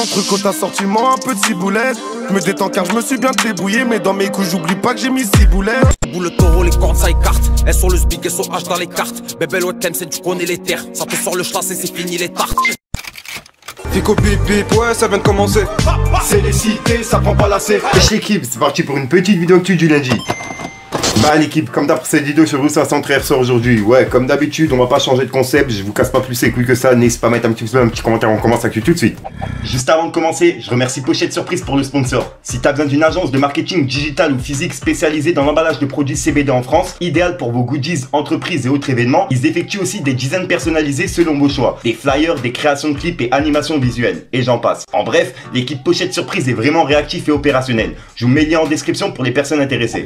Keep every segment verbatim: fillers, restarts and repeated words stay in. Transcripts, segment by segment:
Entre côte assortiment, un peu de ciboulette. Je me détends car je me suis bien débrouillé. Mais dans mes coups, j'oublie pas que j'ai mis six boulettes. Boule le taureau, les cordes ça écarte. Elles sont le speak, elles sont H dans les cartes. Bébé le thème, c'est tu connais les terres. Ça te sort le chlasse et c'est fini les tartes. Fico pip pip, ouais ça vient de commencer. C'est les cités, ça prend pas la C. Wesh l'équipe, c'est parti pour une petite vidéo actu du lundi. Bah l'équipe, comme d'hab pour cette vidéo sur Roussa Centré ressort aujourd'hui. Ouais, comme d'habitude, on va pas changer de concept. Je vous casse pas plus les couilles que ça. N'hésitez pas à mettre un petit pouce bleu, un petit commentaire. On commence l'actu tout de suite. Juste avant de commencer, je remercie Pochette Surprise pour le sponsor. Si t'as besoin d'une agence de marketing digital ou physique spécialisée dans l'emballage de produits C B D en France, idéal pour vos goodies, entreprises et autres événements, ils effectuent aussi des designs personnalisés selon vos choix. Des flyers, des créations de clips et animations visuelles. Et j'en passe. En bref, l'équipe Pochette Surprise est vraiment réactif et opérationnelle. Je vous mets le lien en description pour les personnes intéressées.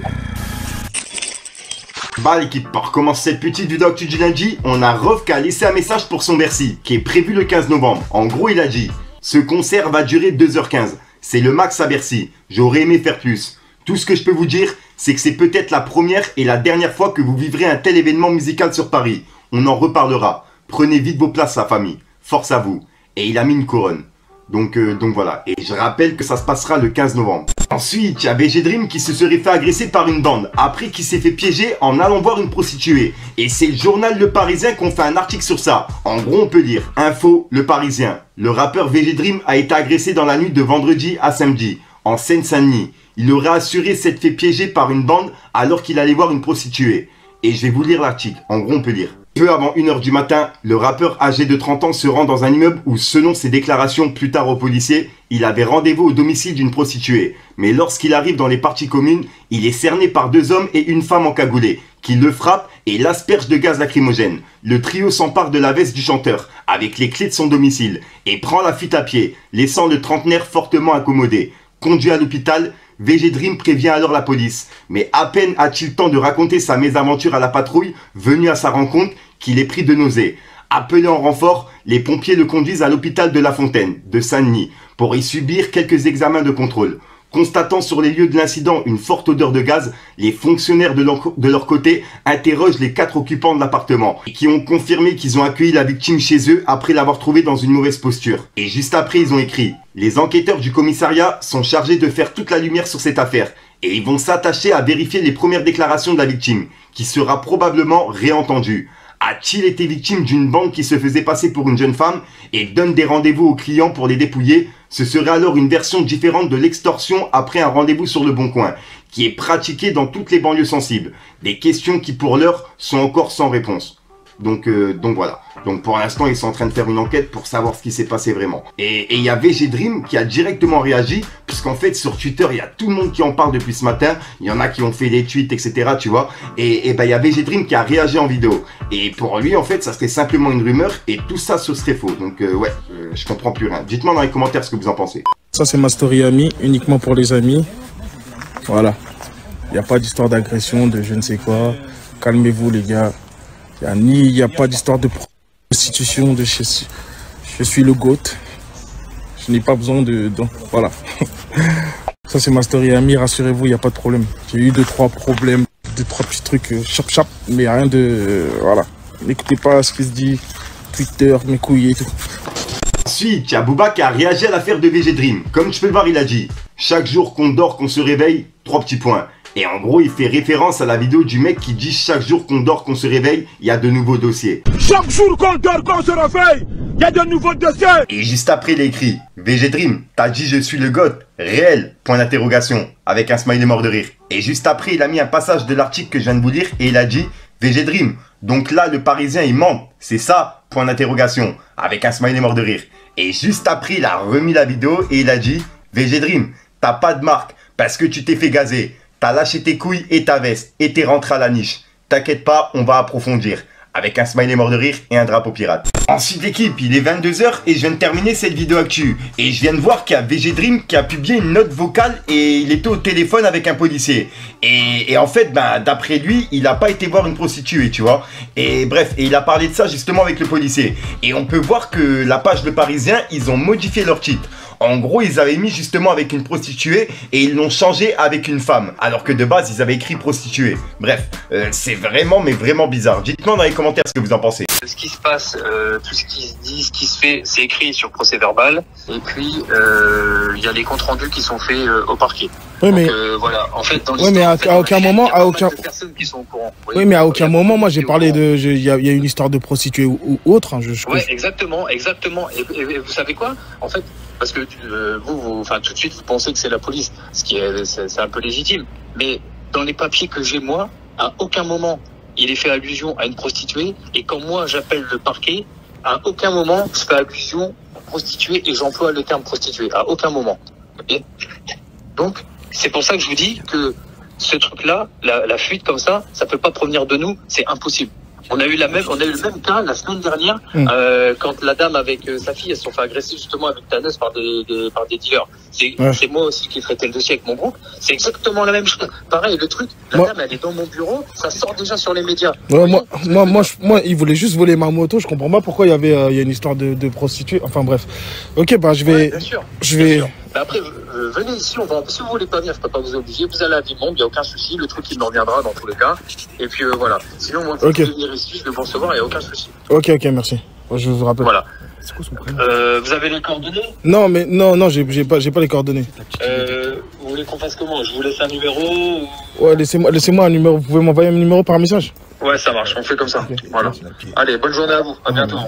Bah l'équipe, pour commencer cette petite vidéo actu du lundi, on a Rof qui a laissé un message pour son Bercy, qui est prévu le quinze novembre. En gros, il a dit « Ce concert va durer deux heures quinze. C'est le max à Bercy. J'aurais aimé faire plus. Tout ce que je peux vous dire, c'est que c'est peut-être la première et la dernière fois que vous vivrez un tel événement musical sur Paris. On en reparlera. Prenez vite vos places, la famille. Force à vous. » Et il a mis une couronne. Donc, euh, donc voilà. Et je rappelle que ça se passera le quinze novembre. Ensuite, il y a V G Dream qui se serait fait agresser par une bande, après qui s'est fait piéger en allant voir une prostituée. Et c'est le journal Le Parisien qu'on fait un article sur ça. En gros, on peut dire, info, Le Parisien. Le rappeur V G Dream a été agressé dans la nuit de vendredi à samedi, en Seine-Saint-Denis. Il aurait assuré s'être fait piéger par une bande alors qu'il allait voir une prostituée. Et je vais vous lire l'article. En gros, on peut lire. Peu avant une heure du matin, le rappeur âgé de trente ans se rend dans un immeuble où, selon ses déclarations plus tard aux policiers, il avait rendez-vous au domicile d'une prostituée. Mais lorsqu'il arrive dans les parties communes, il est cerné par deux hommes et une femme encagoulée, qui le frappent et l'aspergent de gaz lacrymogène. Le trio s'empare de la veste du chanteur, avec les clés de son domicile, et prend la fuite à pied, laissant le trentenaire fortement incommodé. Conduit à l'hôpital, V G Dream prévient alors la police. Mais à peine a-t-il temps de raconter sa mésaventure à la patrouille, venue à sa rencontre, qu'il est pris de nausée. Appelé en renfort, les pompiers le conduisent à l'hôpital de La Fontaine, de Saint-Denis, pour y subir quelques examens de contrôle. Constatant sur les lieux de l'incident une forte odeur de gaz, les fonctionnaires de leur, de leur côté interrogent les quatre occupants de l'appartement, qui ont confirmé qu'ils ont accueilli la victime chez eux après l'avoir trouvée dans une mauvaise posture. Et juste après, ils ont écrit « Les enquêteurs du commissariat sont chargés de faire toute la lumière sur cette affaire, et ils vont s'attacher à vérifier les premières déclarations de la victime, qui sera probablement réentendue. A-t-il été victime d'une bande qui se faisait passer pour une jeune femme et donne des rendez-vous aux clients pour les dépouiller? Ce serait alors une version différente de l'extorsion après un rendez-vous sur le Bon Coin, qui est pratiquée dans toutes les banlieues sensibles. Des questions qui pour l'heure sont encore sans réponse. Donc, euh, donc voilà. Donc pour l'instant, ils sont en train de faire une enquête pour savoir ce qui s'est passé vraiment. Et il y a V G Dream qui a directement réagi, puisqu'en fait sur Twitter, il y a tout le monde qui en parle depuis ce matin. Il y en a qui ont fait des tweets, et cetera. Tu vois. Et, et ben il y a V G Dream qui a réagi en vidéo. Et pour lui, en fait, ça serait simplement une rumeur et tout ça, ce serait faux. Donc euh, ouais, euh, je comprends plus rien. Dites-moi dans les commentaires ce que vous en pensez. Ça c'est ma story amie, uniquement pour les amis. Voilà. Il n'y a pas d'histoire d'agression, de je ne sais quoi. Calmez-vous les gars. Il n'y a, a pas d'histoire de prostitution, de je, je suis le GOAT. Je n'ai pas besoin de... de voilà. Ça c'est ma story amie, rassurez-vous, il n'y a pas de problème. J'ai eu deux, trois problèmes, deux, trois petits trucs euh, chap chap, mais rien de... Euh, voilà. N'écoutez pas ce qui se dit, Twitter, mes couilles et tout. Ensuite, il y a Booba qui a réagi à l'affaire de V G Dream. Comme tu peux le voir, il a dit « Chaque jour qu'on dort, qu'on se réveille, trois petits points ». Et en gros, il fait référence à la vidéo du mec qui dit chaque jour qu'on dort, qu'on se réveille, il y a de nouveaux dossiers. Chaque jour qu'on dort, qu'on se réveille, il y a de nouveaux dossiers. Et juste après, il a écrit V G Dream, t'as dit je suis le GOAT, réel, point d'interrogation, avec un smiley mort de rire. Et juste après, il a mis un passage de l'article que je viens de vous lire et il a dit V G Dream, donc là, le Parisien, il ment, c'est ça, point d'interrogation, avec un smiley mort de rire. Et juste après, il a remis la vidéo et il a dit V G Dream, t'as pas de marque parce que tu t'es fait gazer. T'as lâché tes couilles et ta veste et t'es rentré à la niche. T'inquiète pas, on va approfondir. Avec un smiley mort de rire et un drapeau pirate. Ensuite l'équipe, il est vingt-deux heures et je viens de terminer cette vidéo actu. Et je viens de voir qu'il y a V G Dream qui a publié une note vocale et il était au téléphone avec un policier. Et, et en fait, ben, d'après lui, il n'a pas été voir une prostituée, tu vois. Et bref, et il a parlé de ça justement avec le policier. Et on peut voir que la page Le Parisien, ils ont modifié leur titre. En gros, ils avaient mis justement avec une prostituée et ils l'ont changé avec une femme. Alors que de base, ils avaient écrit prostituée. Bref, euh, c'est vraiment, mais vraiment bizarre. Dites-moi dans les commentaires ce que vous en pensez. Ce qui se passe, euh, tout ce qui se dit, ce qui se fait, c'est écrit sur procès verbal. Et puis, euh, il y a les comptes rendus qui sont faits euh, au parquet. Oui, Donc, mais... euh, voilà. En fait, dans oui, mais à, en fait, à aucun moment, à aucun... personnes qui sont au courant. Oui, oui, mais à aucun moment, moi, j'ai parlé de... Il y, y a une histoire de prostituée ou, ou autre. Hein, je, je... Ouais, exactement, exactement. Et, et, et vous savez quoi? En fait, parce que euh, vous, vous, enfin, tout de suite, vous pensez que c'est la police, ce qui est, c'est un peu légitime. Mais dans les papiers que j'ai, moi, à aucun moment, il est fait allusion à une prostituée. Et quand moi, j'appelle le parquet, à aucun moment, je fais allusion à prostituée et j'emploie le terme prostituée. À aucun moment. Okay. Donc, c'est pour ça que je vous dis que ce truc-là, la, la fuite comme ça, ça peut pas provenir de nous, c'est impossible. On a eu la même, on a eu le même cas la semaine dernière mmh. euh, quand la dame avec euh, sa fille, elles se sont fait agresser justement avec Thanos par des, des par des dealers. C'est ouais. moi aussi qui traitais le dossier avec mon groupe. C'est exactement la même chose. Pareil, le truc, la moi... dame elle est dans mon bureau, ça sort déjà sur les médias. Ouais, moi, moi, moi, je, moi, il voulait juste voler ma moto. Je comprends pas pourquoi il y avait, euh, il y a une histoire de, de prostituée. Enfin bref. Ok, bah je vais, ouais, bien sûr, je vais. Bien bah, après, euh, venez ici, on va. Si vous voulez pas venir, je peux pas vous obliger. Vous allez à Vimont, il y a aucun souci. Le truc il me reviendra dans tous les cas. Et puis euh, voilà. Sinon, moi, vous okay. pouvez venir ici, je vais vous recevoir, il y a aucun souci. Ok, ok, merci. Je vous rappelle. Voilà. C'est quoi son prénom ? euh, Vous avez les coordonnées ? Non, mais non, non, j'ai pas, j'ai pas les coordonnées. Euh, vous voulez qu'on fasse comment ? Je vous laisse un numéro ou... Ouais, laissez-moi, laissez-moi un numéro. Vous pouvez m'envoyer un numéro par message ? Ouais, ça marche. On fait comme ça. Okay. Voilà. Allez, bonne journée à vous. À bientôt.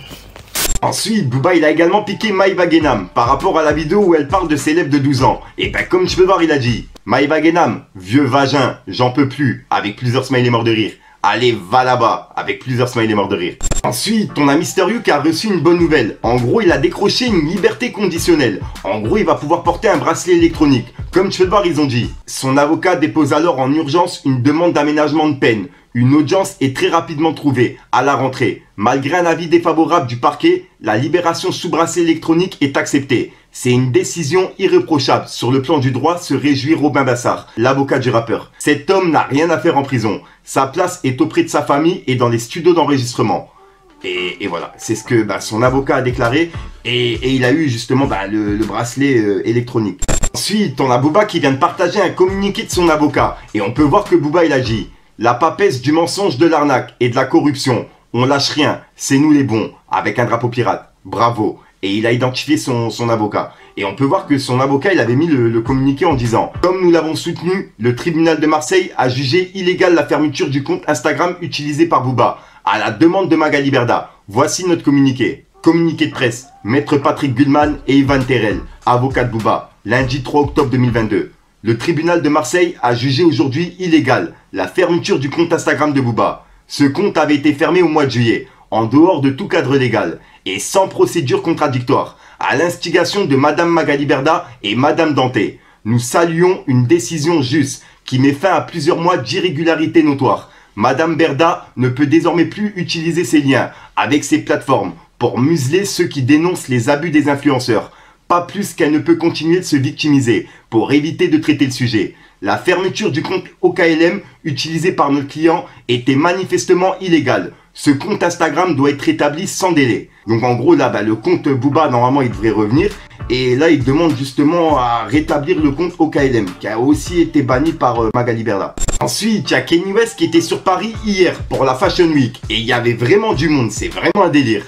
Ensuite, Booba il a également piqué Maïva Guénam par rapport à la vidéo où elle parle de ses lèvres de douze ans. Et ben comme tu peux voir, il a dit Maïva Guénam, vieux vagin, j'en peux plus, avec plusieurs smileys morts de rire. Allez, va là-bas, avec plusieurs smileys morts de rire. Ensuite, on a Mister Yuke qui a reçu une bonne nouvelle. En gros, il a décroché une liberté conditionnelle. En gros, il va pouvoir porter un bracelet électronique. Comme tu peux le voir, ils ont dit. Son avocat dépose alors en urgence une demande d'aménagement de peine. Une audience est très rapidement trouvée, à la rentrée. Malgré un avis défavorable du parquet, la libération sous bracelet électronique est acceptée. C'est une décision irréprochable. Sur le plan du droit, se réjouit Robin Bassard, l'avocat du rappeur. Cet homme n'a rien à faire en prison. Sa place est auprès de sa famille et dans les studios d'enregistrement. Et, et voilà, c'est ce que bah, son avocat a déclaré. Et, et il a eu justement bah, le, le bracelet euh, électronique. Ensuite, on a Booba qui vient de partager un communiqué de son avocat. Et on peut voir que Booba il a dit « La papesse du mensonge, de l'arnaque et de la corruption. On lâche rien, c'est nous les bons. » Avec un drapeau pirate. Bravo. Et il a identifié son, son avocat. Et on peut voir que son avocat, il avait mis le, le communiqué en disant « Comme nous l'avons soutenu, le tribunal de Marseille a jugé illégale la fermeture du compte Instagram utilisé par Booba, à la demande de Magali Berda. Voici notre communiqué. Communiqué de presse. Maître Patrick Gullman et Ivan Terrel, avocat de Booba, lundi trois octobre deux mille vingt-deux. Le tribunal de Marseille a jugé aujourd'hui illégale la fermeture du compte Instagram de Booba. Ce compte avait été fermé au mois de juillet, en dehors de tout cadre légal, et sans procédure contradictoire, à l'instigation de Madame Magali Berda et Madame Danté. Nous saluons une décision juste qui met fin à plusieurs mois d'irrégularité notoire. Madame Berda ne peut désormais plus utiliser ses liens avec ses plateformes pour museler ceux qui dénoncent les abus des influenceurs. Pas plus qu'elle ne peut continuer de se victimiser pour éviter de traiter le sujet. La fermeture du compte O K L M utilisé par notre client était manifestement illégale. Ce compte Instagram doit être rétabli sans délai. Donc en gros là, bah, le compte Booba normalement il devrait revenir. Et là il demande justement à rétablir le compte O K L M qui a aussi été banni par euh, Magali Berda. Ensuite il y a Kanye West qui était sur Paris hier pour la Fashion Week. Et il y avait vraiment du monde, c'est vraiment un délire.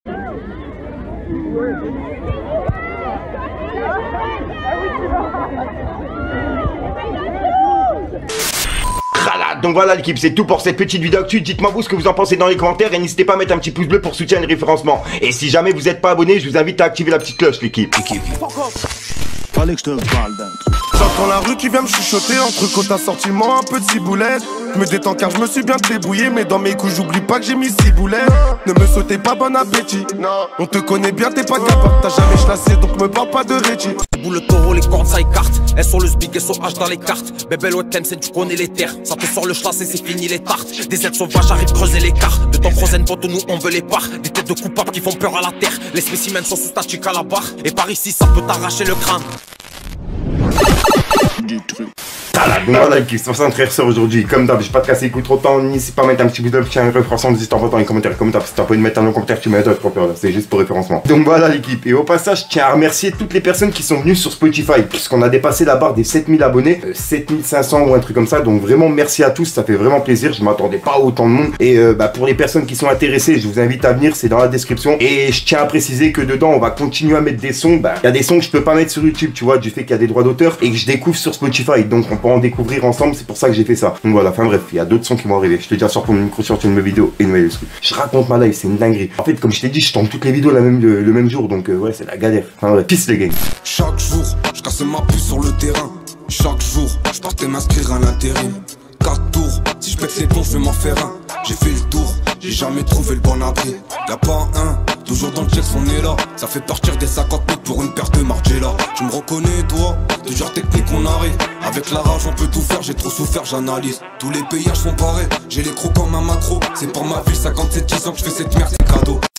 Donc voilà l'équipe, c'est tout pour cette petite vidéo actu. Dites-moi vous ce que vous en pensez dans les commentaires et n'hésitez pas à mettre un petit pouce bleu pour soutenir le référencement. Et si jamais vous n'êtes pas abonné, je vous invite à activer la petite cloche l'équipe. Fallait que je te parle d'un truc. J'entends la rue qui vient me chuchoter, entre côtes assortiment, un peu de ciboulette. Je me détends car je me suis bien débrouillé, mais dans mes coups j'oublie pas que j'ai mis six boulettes. Ne me sautez pas, bon appétit. Non. On te connaît bien, t'es pas capable, t'as jamais chlassé, donc me parle pas de Reggie. Le taureau, les cordes ça écarte. Elles sont le sbig, elles sont H dans les cartes. Bébé le Tlemcen, tu connais les terres. Ça te sort le chlasse et c'est fini les tartes. Des aides sauvages arrivent creuser l'écart. De ton Frozen pote, nous on veut les parts. Des têtes de coupables qui font peur à la terre. Les spécimens sont sous statique à la barre. Et par ici ça peut t'arracher le crâne. Du truc. Voilà, donc voilà les kiffs, c'est pour ça notre soeur aujourd'hui. Comme d'hab, je vais pas te casser les couilles trop de temps, n'hésite pas à mettre un petit bout d'œuf, tiens, référencement, n'hésite pas dans les commentaires, commentaires, si t'as pas envie de mettre un commentaire, tu mets un autre commentaire, c'est juste pour référencement. Donc voilà l'équipe, et au passage, je tiens à remercier toutes les personnes qui sont venues sur Spotify, puisqu'on a dépassé la barre des sept mille abonnés, euh, sept mille cinq cents ou un truc comme ça, donc vraiment merci à tous, ça fait vraiment plaisir, je m'attendais pas à autant de monde. Et euh, bah, pour les personnes qui sont intéressées, je vous invite à venir, c'est dans la description. Et je tiens à préciser que dedans, on va continuer à mettre des sons, bah, il y a des sons que je peux pas mettre sur YouTube, tu vois, du fait qu'il y a des droits d'auteur, et que je découvre sur Spotify, donc on peut en découvrir ensemble, c'est pour ça que j'ai fait ça. Donc voilà, enfin bref, il y a d'autres sons qui vont arriver. Je te dis à soir pour une micro sur une nouvelle vidéo et une nouvelle excuse. Je raconte ma life, c'est une dinguerie. En fait, comme je t'ai dit, je tourne toutes les vidéos la même, le, le même jour, donc euh, ouais, c'est la galère. Enfin bref, peace les gangs. Chaque jour, je casse ma puce sur le terrain. Chaque jour, je partais m'inscrire à l'intérim. Quatre tours, si je pète les plombs, je vais m'en faire un. J'ai fait le tour, j'ai jamais trouvé le bon abri. Y'a pas un, toujours dans le check, on est là. Ça fait partir des cinquante mètres pour une paire de Margiela. Tu me reconnais toi, toujours technique on arrive. Avec la rage on peut tout faire, j'ai trop souffert, j'analyse. Tous les payages sont pareils, j'ai les crocs comme un macro. C'est pour ma vie, cinquante-sept dix ans que je fais cette merde, c'est cadeau.